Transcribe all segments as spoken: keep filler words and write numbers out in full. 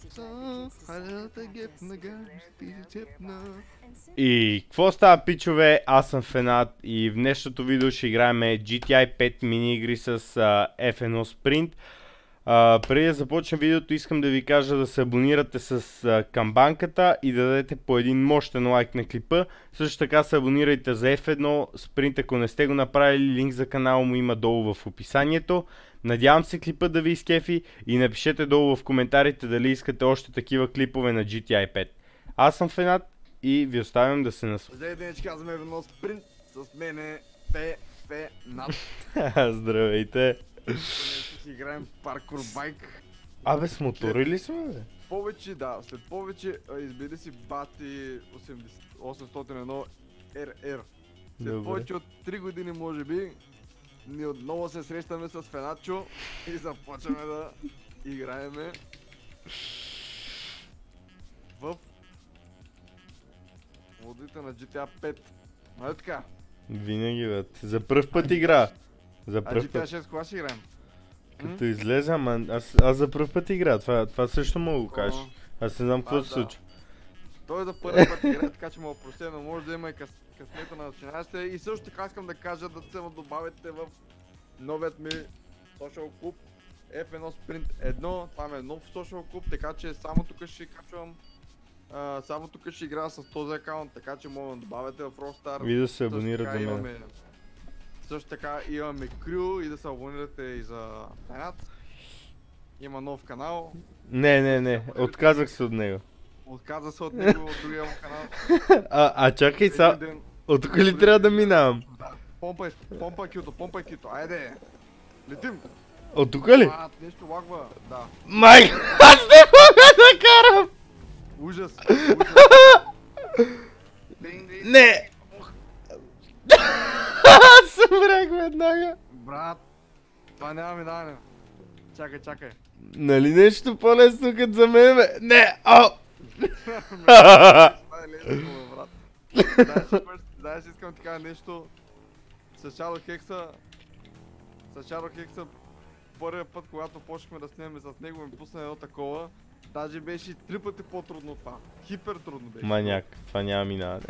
Хайде да те гепна, ти си цепна. И какво става, пичове? Аз съм Фенат и в днешното видео ще играем Джи Ти Ай пет мини игри с uh, Еф едно Sprint. Uh, преди да започнем видеото, искам да ви кажа да се абонирате с uh, камбанката и да дадете по един мощен лайк на клипа. Също така се абонирайте за Еф едно Sprint, ако не сте го направили, линк за канала му има долу в описанието. Надявам се клипа да ви изкефи и напишете долу в коментарите дали искате още такива клипове на Джи Ти Ай пет. Аз съм Фенат и ви оставям да се насладите. Здравей, денечки, казваме Еф едно Sprint. С мене Фе, Фенат. Здравейте. Днес ще играем паркур байк. Абе, с мотори ли сме, бе? Повече, да, след повече избери си Бати осемстотин и едно Р Р. След Добре. повече от три години, може би, ние отново се срещаме с Фенатчо и започваме да играеме в водите на Джи Ти Ай пет. Нали така? Винаги, бе. За пръв път игра. За А пръв Джи Ти Ай път. шест кога ще играем? Като излезе, ама аз, аз за пръв път игра. Това, това също мога да го кажеш. Аз не знам какво А, се да. случва. Той е за първи път играе, така че мога простя, но може да има и къс, късмета на начинаещите. И също така искам да кажа да се добавите в новият ми social клуб Еф едно Sprint едно. Това ми е нов social клуб, така че само тук ще качвам. А, само тук ще играя с този акаунт, така че мога да добавите в Rockstar. Ви да се Също абонират така за мен. имаме- Също така имаме крю и да се абонирате и за Фенат. Има нов канал. Не, не, не. Отказах се от него. Отказа се от него, от другия му канал. А, а чакай са. Един ден- От тук ли трябва да минавам? Помпай, помпай кюто, помпай кюто, айде! Летим! От тук ли? А, нещо лагва, да. Май! Аз не мога да карам! Ужас, ужас. Динг, динг. Не! Аз съмрях веднага. Брат, това няма минаване. Чакай, чакай. Нали нещо по-лесно като за мен, бе? Не! О! Това е лесно, бе, брат. Знаеш, ли, знаеш, искам така нещо. С Shadow Hex-а... С Shadow Hex-а... Първият път, когато почнахме да снимаме с него, ми пусна едно такова. Даже беше три пъти по-трудно от това. Хипер трудно беше. Маняк, това няма минаване.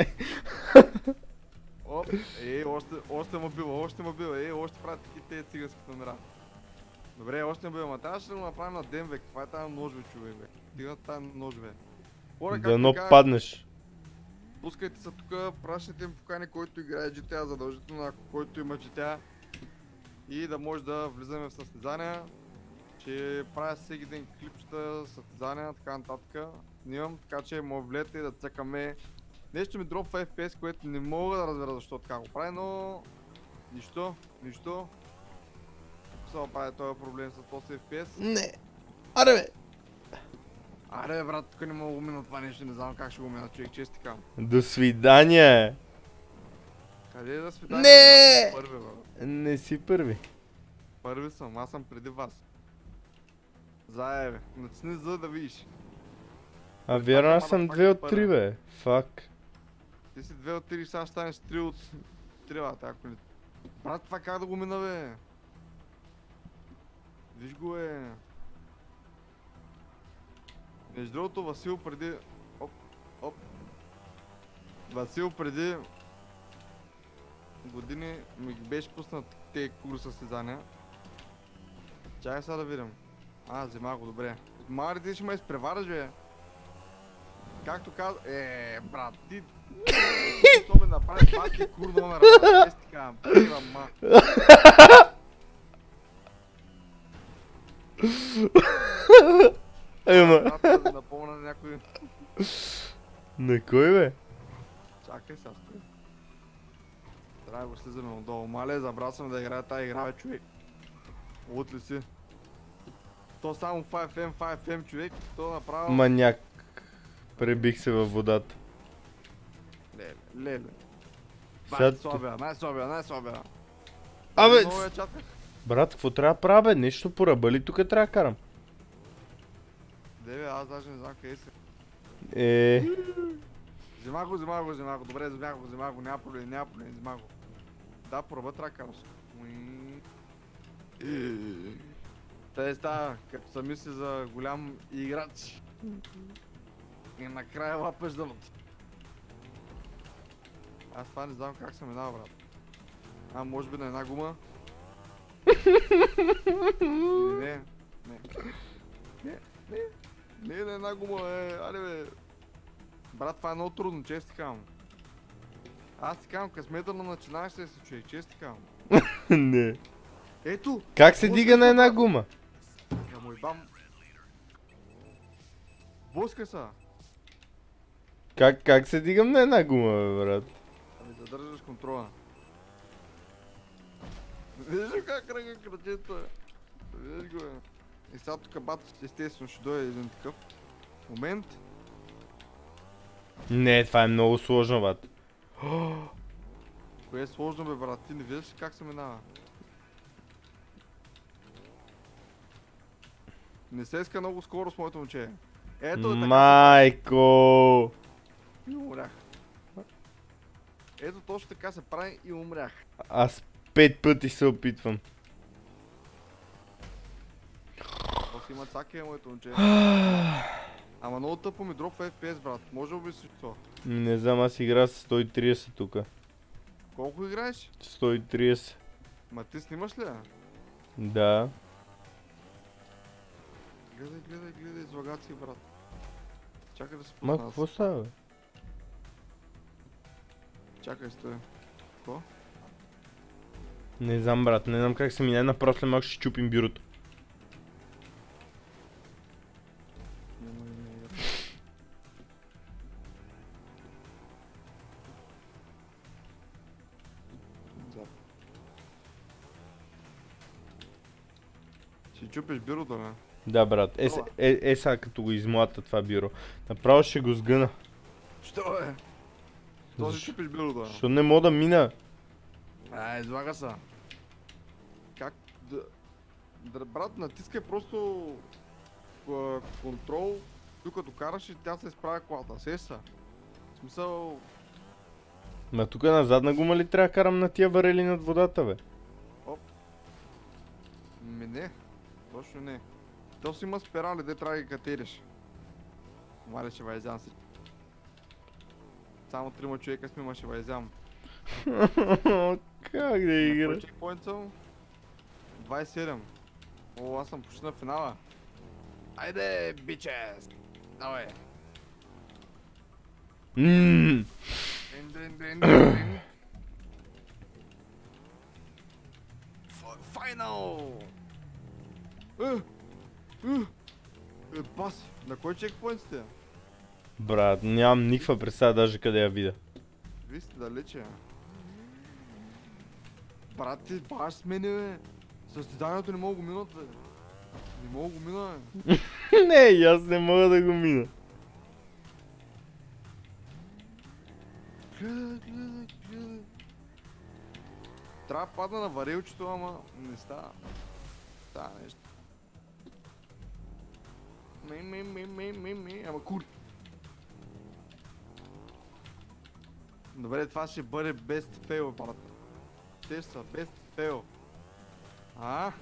Оп, е, още, още му било, още му било, е, още правят таки тези циганските номера. Добре, още не било, ама трябваше да го направим на ден, бе. Каква е тази нож, бе, човек, бе? Стига тази нож, бе. Хора, както Дано казах, паднеш. пускайте се тук, пращайте им покани, който играе Джи Ти Ай, задължително, ако който има Джи Ти Ай. И да може да влизаме в състезания. Ще правя всеки ден клипчета, състезания, така нататък. Снимам, така че може влезете и да цъкаме. Нещо ми дропва Еф Пи Ес, което не мога да разбера защо така го прави, но... Нищо, нищо. Ако се прави този проблем с този Еф Пи Ес. Не! Аре, бе! Аре, бе, брат, тук не мога да го мина това нещо, не знам как ще го мина, човек, чести кам. До свидания! Къде е да свидание? Не! Аз съм първи, бе. Не си първи. Първи съм, аз съм преди вас. Зае, бе, натисни за да видиш. А вярно, аз съм две от три, бе. Фак. Ти си две от три, сега ще станеш три от три, бе, ако не... Брат, това как да го мина, бе? Виж го, е. Между другото, Васил преди... Оп, оп. Васил преди... години ми ги беше пуснат тези курс състезания. Чакай сега да видим. А, взема го, добре. Мари, ти ще ме изпревариш, бе. Както каза... Е, брат, ти... Що ме направи пак и кур номера, брат. Ес ти казвам, пира, ма. Ема. Брат, да ви напомня на някой... На кой, бе? Чакай сега, стой. Трябва да го слизаме отдолу. Мале, забрал съм да играя тази игра, бе, човек. Лут ли си? То само пет ем, пет ем, човек. То направо... Маняк. Пребих се във водата. Леле, леле. Сега- Най-слабия, най-слабия, най-слабия. Абе, Много я чаках. брат, какво трябва да правя, бе? Нещо по ръба ли тук трябва да карам? Де, бе, аз даже не знам къде си. Е, Взема го, взема го, взема го. Добре, взема го, взема го. Няма проблем, няма проблем, взема го. Да, по ръба трябва да караш. Тъй става, като са мисли за голям играч. И накрая лапеш дъното. Аз това не знам как се минава, брат. А, може би на една гума? Или не? Не. Не, не. Не на една гума, бе. Аре, бе. Брат, това е много трудно, чест ти казвам. Аз ти казвам, късмета на начинаещия се човек, чест ти казвам. Не. Ето! Как се дига на една гума? Я мой бам. Блъска са. Как, как се дигам на една гума, бе, брат? Ами задържаш контрола. Виж ли как кръга крачето е? Виж го е. И сега тук бат, естествено ще дойде един такъв момент. Не, това е много сложно, бат. Кое е сложно, бе, брат? Ти не виждаш ли как се минава? Не се иска много скоро с моето момче. Ето е така. Майко! И умрях. Ето точно така се прави и умрях. Аз пет пъти се опитвам. То си има цаки е моето момче. Ама много тъпо ми дропва еф пи ес, брат. Може ли би си това? Не знам, аз игра с сто и тридесет тука. Колко играеш? сто и тридесет. Ма ти снимаш ли? Да. Гледай, гледай, гледай, излагаци, брат. Чакай да се Ма, пусна. какво става, бе? Чакай, стой. Какво? Не знам, брат, не знам как се мине, направо след малко ще чупим бюрото. Няма ли не е. Да. Ще чупиш бюрото, бе. Да, брат, е, Това. е, е сега като го измлата това бюро. Направо ще го сгъна. Що е? Що ще Защо? чупиш бюрото, бе? Що не мога да мина? А, излага са. Как да... да... Брат, натискай просто... а, контрол, докато караш и тя се изправя колата. Сеш са. В смисъл... Ма тук на задна гума ли трябва да карам на тия варели над водата, бе? Ми не. Точно не. То си има спирали, де трябва да ги катериш. Мале ще вайзям си. Само трима човека сме, ма ще вайзям. Как да игра? Кой чекпоинт съм? двайсет и седем. О, аз съм почти на финала. Айде, бичес! Давай! Ммм. Дин, дин, дин, дин, дин. Ф- Файнал! Е! Е! Е, пас! На кой чекпоинт сте? Брат, нямам никаква представа даже къде я видя. Вие сте далече. Брат, ти баш с мене, бе. Състезанието не мога го минат, бе. Не мога го мина, бе. Не, и аз не мога да го мина. Гледай, гледай, гледай. Трябва да падна на варелчето, ама не става. Става нещо. Ми, ми, ми, ми, ми, ми, ама кури. Добре, това ще бъде best fail, брат. Те са best fail. А?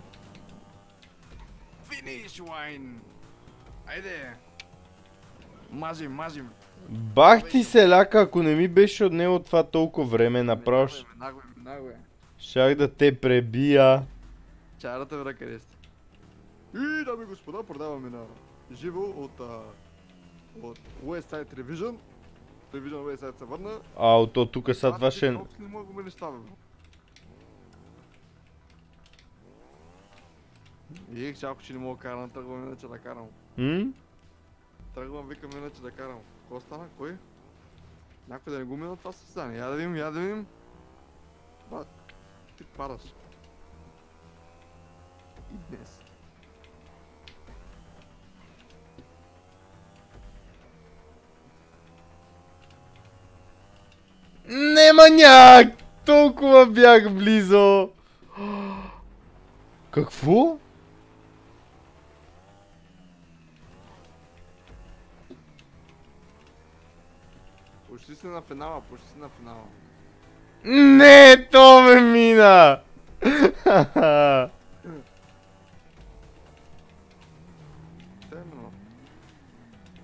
Finish line! Айде! Мажим, мажим! Бах ти селяка, ако не ми беше от него това толкова време, направо ш- Минаго е, минаго е. щях да те пребия. Чарата в ръка къде сте? И, дами и господа, продаваме на живо от, а, от Westside Revision. Revision Westside се върна. А, то тук са това ще... Не мога да го минеш това, бе. И, чалко, че не мога да карам, тръгвам иначе да карам. М? Тръгвам, викам иначе да карам. Какво стана? Кой? Някой да не го мина това състезание. Я да видим, я да видим. Ба, ти падаш. И днес. Не, маняк! Толкова бях близо! Какво? Почти си на финала, почти си на финала. Не, то ме мина! Те е минало.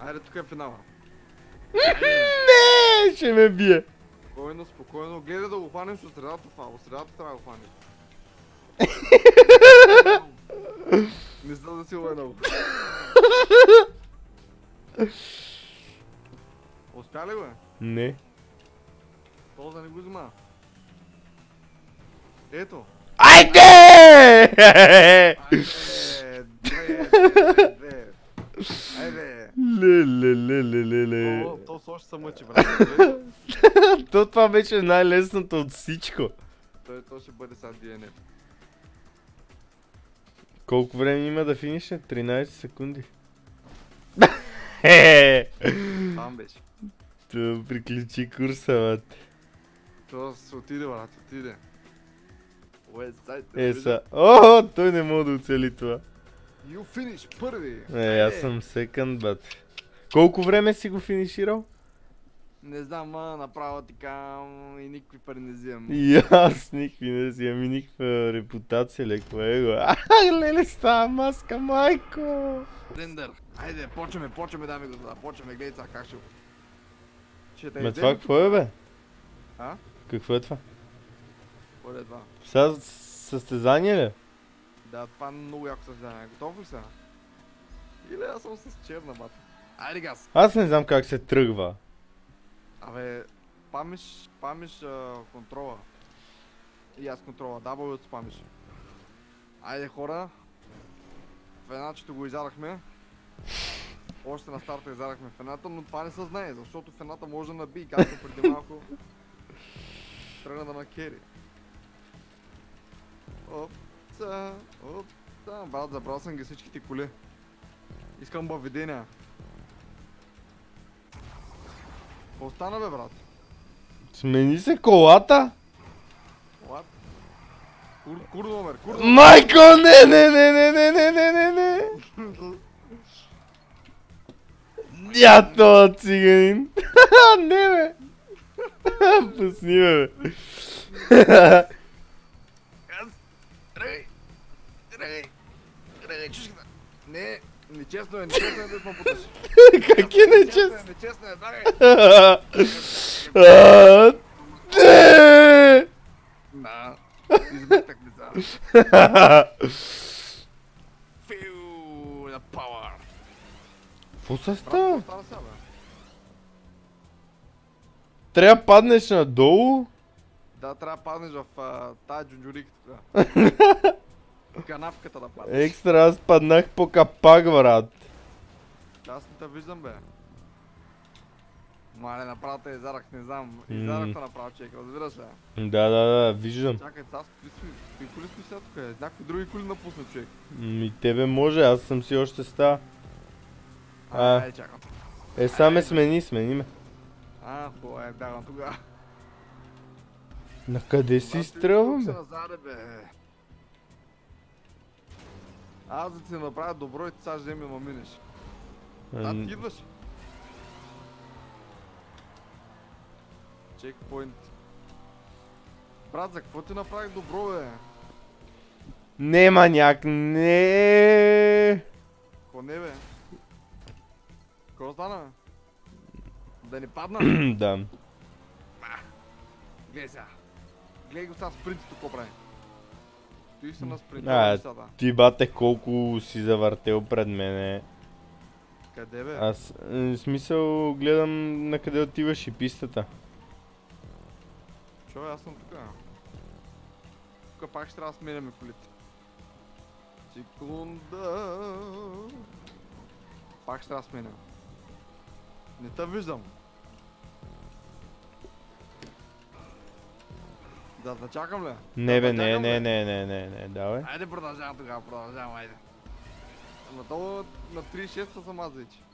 Айде, тук е финала. Не, ще ме бие. Спокойно, спокойно. Гледай да го хванеш от средата, това. От средата трябва да го хванеш. Не знам да си лайнал. Успя ли го е? Не. Този да не го взима. Ето. Айде! Айде! Две, две, две. Айде! Ле, ле, ле, ле, ле, ле. То, то с още се мъчи, брат. То това беше най-лесното от всичко. Той, то ще бъде сега ди ен еф. Колко време има да финише? тринайсет секунди. Там беше. Това приключи курса, бат. То се отиде, брат, отиде. Уестсайд. Е, са. О, той не може да оцели това. You finish първи. Е, аз съм секънд, бат. Колко време си го финиширал? Не знам, а направо така и никакви пари не взимам. И аз никакви не взимам и никаква репутация, леко его. А, леле, става маска, майко! Рендър. Айде, почваме, почваме, дами и господа, почваме, гледай сега как ще... Ще те Ме изем това тук. какво е, бе? А? Какво е това? Какво е това? Сега състезание ли? Да, това е много яко състезание. Готов ли сега? Или аз съм с черна бата. Айде газ. Аз не знам как се тръгва. Абе, памиш, памиш а, контрола. И аз контрола, W спамиш. Айде хора. Феначето го изядахме. Още на старта изядахме фената, но това не се знае, защото фената може да наби, както преди малко. Тръгна да макери. Опца, опца. Брат, забрал съм ги всичките коли. Искам въведения. Какво стана, бе, брат? Смени се колата? What? Кур, кур номер, кур номер. Майко, не, не, не, не, не, не, не, не, не. Я това циганин. Не, бе. Пусни, бе. Газ! Тръгай! Тръгай! Тръгай, чушката! Не, нечестно е, нечестно е да сме потъш. Как е нечестно? Нечестно е, давай! Не! Да, измъкнахме сега. Фил на пауър! Какво се Брат, става? какво стана сега, бе? Трябва да паднеш надолу? Да, трябва да паднеш в а, тая джунджурика тук. Канавката да паднеш. Екстра, аз паднах по капак, брат. Аз не те виждам, бе. Мале, направо те изарах, не знам. Изарах те направо, човек, разбираш ли? Да, да, да, виждам. Чакай, аз какви сме, какви коли сме сега тук, е? Някакви други коли напусна, човек. Ми тебе може, аз съм си още ста. А. Ай, чакам. Е, сега ме смени, смени ме. А, хубаво, е, бягам тогава. На къде си Тук изстрелвам, се бе? назаде, бе. Аз да ти направя добро и ти сега ще ме ма минеш. А, ти идваш. Чекпоинт. Брат, за какво ти направих добро, бе? Не, маняк, не. Какво не, бе? Какво стана, бе? Да не падна? Да. Гледай сега. Гледай го сега спринти тук, прави. Стои се на спринт. А, ти бате колко си завъртел пред мене. Къде, бе? Аз, в смисъл, гледам на къде отиваш и пистата. Чо, аз съм тук. Тук пак ще трябва да сменяме колите. Секунда. Пак ще трябва да сменям. Не те виждам. Да, да чакам ли? Не, бе, Да, не, чакам, не, бе. не, не, не, не, давай. Айде продължавам тогава, продължавам, айде. Ама то на тридесет и шеста съм аз вече.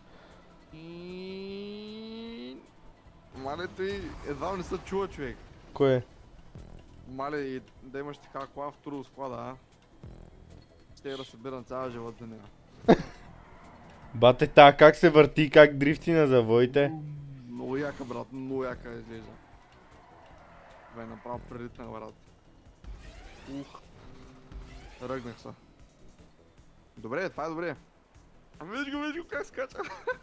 И... Мале, той едва не се чува, човек. Кое е? Мале, и да имаш така кола в турбо склада, а? Ще я да събирам цял живот за нея. Бате, та как се върти, как дрифти на завоите? Много яка, брат, много яка изглежда. Бе, направо прелитнах, брат. Ух. Ръгнах се. Добре, това е добре. Виж го, виж го как скача.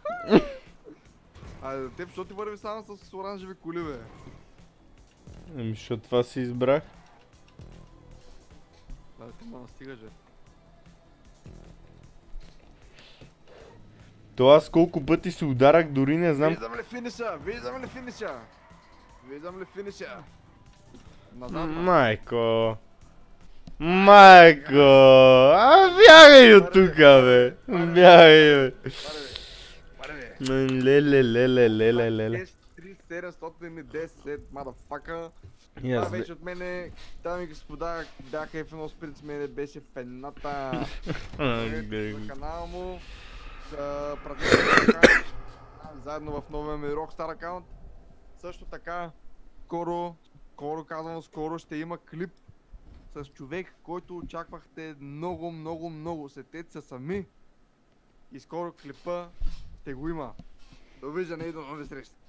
Айде, теб, защо ти върви само с оранжеви коли, бе? Ами, защото това си избрах. Да, ти ма настигаш, бе. То аз колко пъти се ударах, дори не знам. Виждам ли финиша? Виждам ли финиша? Виждам ли финиша? Назад, ма. Майко. Майко. А, бягай от тука, бе. Бягай, бе. Паре, бе. Леле, леле, леле, леле. три седемстотин и десет, мадафака. И Това аз де- беше от мене, дами и господа, бяха еф едно Sprint с мене, беше фената. А, Гледайте бе, на канала му, са пратете заедно в новия ми Rockstar акаунт. Също така, скоро, скоро казвам, скоро ще има клип с човек, който очаквахте много, много, много. Сетете се сами и скоро клипа ще го има. Довиждане и до нови срещи!